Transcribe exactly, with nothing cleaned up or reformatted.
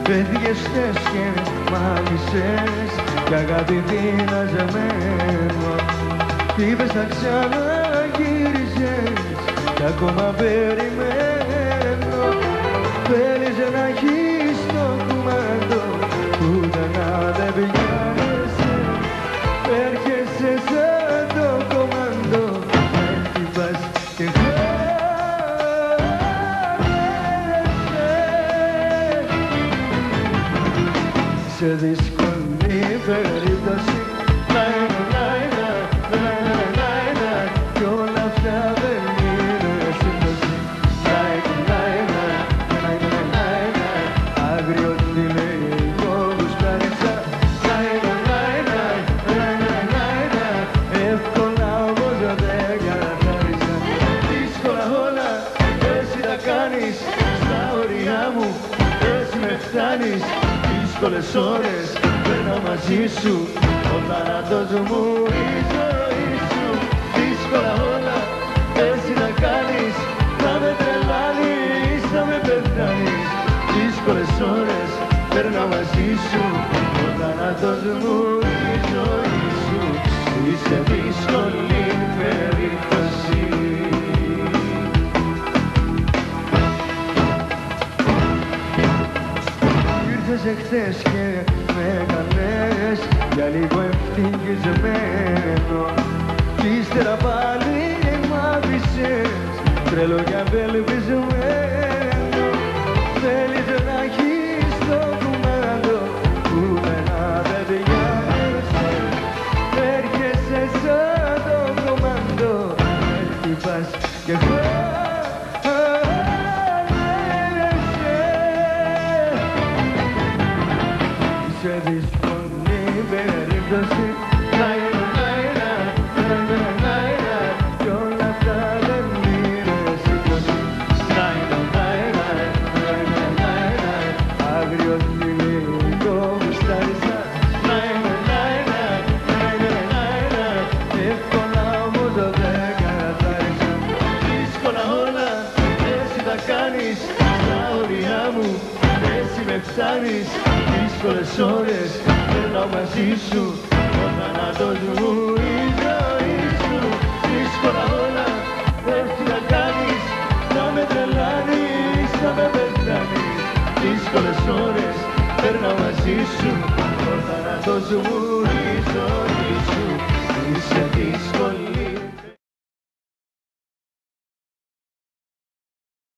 Έφυγες χθες και μ' άφησες κι αγάπη δυναζεμένο. Είπες θα ξαναγύριζες κι ακόμα περιμένω. Θέλεις να έχεις το κουμάντο πουθενά δεν πηγαίνεσαι. Έρχεσαι σαν το κομμάντο, με χτυπάς και χάνεσαι. Σε δύσκολη περίπτωση κι όλα αυτά δεν είναι σύμπτωση. Άγριο τηλεϊκό γουστάρισα. Εύκολα όμως δεν κατάρισα. Δύσκολα όλα εσύ τα κάνεις. Στα όρια μου εσύ με φτάνεις. Δύσκολες ώρες περνάω μαζί σου. Ο θάνατος μου η ζωή σου. Δύσκολα όλα εσύ να κάνεις. Θα με τρελάνεις, θα με πεθάνεις. Δύσκολες ώρες περνάω μαζί σου. Ο θάνατος μου η ζωή σου. Είσαι δύσκολη περίπτωση. Ήρθες εχθές και με έκανες για λίγο ευτυχισμένο. Κι ύστερα πάλι μ' άφησες τρελό και απελπισμένο. Θέλεις να έχεις το κουμάντο πουθενά δεν πηγαίνεσαι. Έρχεσαι σαν το κομμάντο, με χτυπάς και χάνεσαι. Σε δύσκολη περίπτωση κι όλα αυτά δεν είναι σύμπτωση. Άγριο τηλεϊκό γουστάρισα. Εύκολα όμως δεν κατάρισα. Δύσκολα όλα εσύ τα κάνεις. Στα όρια μου εσύ με φτάνεις. Δύσκολες ώρες περνάω μαζί σου. Ο θάνατος μου η ζωή σου. Δύσκολα όλα εσύ να κάνεις. Θα με τρελάνεις, θα με πεθάνεις. Δύσκολες ώρες περνάω μαζί σου. Ο θάνατος μου η ζωή σου.